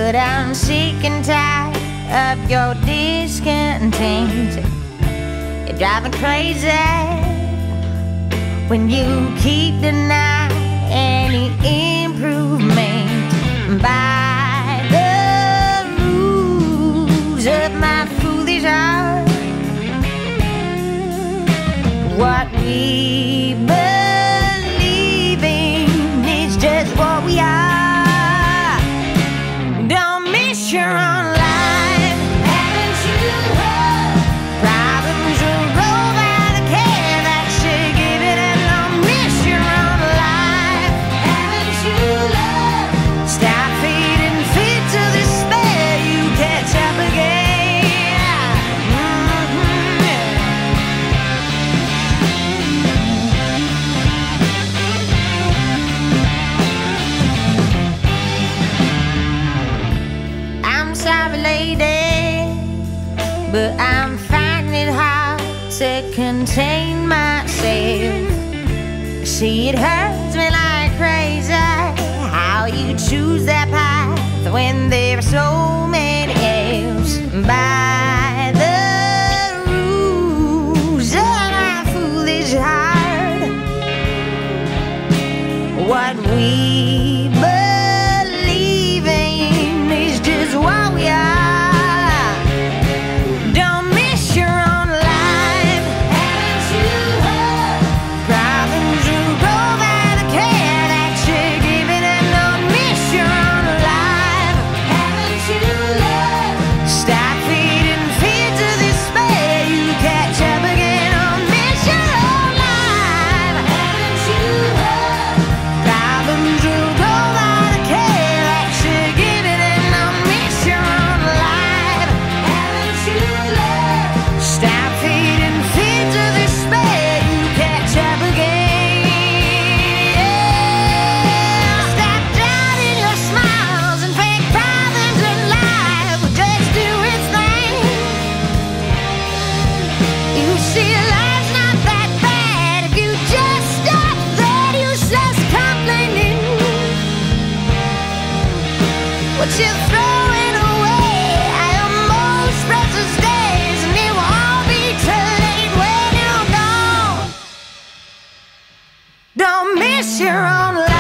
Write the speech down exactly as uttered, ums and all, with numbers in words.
but I'm sick and tired of your discontent. You're driving crazy when you keep denying any improvement by the rules of my foolish heart. What we believe in is just what we are. Don't miss your own life. Haven't you heard? Problems will go by the care that you give it, and don't miss your own life. Haven't you learned? Stop feeding feet to despair. You catch up again. Sorry, lady, but I'm finding it hard to contain myself. See, it hurts me like crazy how you choose that path when there are so many else. By the rules of my foolish heart, what we believe in is just what we are. Don't miss your own life. Haven't you heard? Problems will go by the care that you're giving, and don't miss your own life. Haven't you learned? Stop feeding fear to despair. You catch up again. Don't miss your own life. Haven't you heard? Problems will go by the care that you're giving, and don't miss your own life. Haven't you learned? Stop feeding fear to despair. You catch up again. Yeah. Stop doubting your smiles and fake problems in life will just do its thing. You see, life's not that bad if you just stop that useless complaining. What you're throwing away are your most precious days, and it will all be too late when you're gone. Don't miss your own life.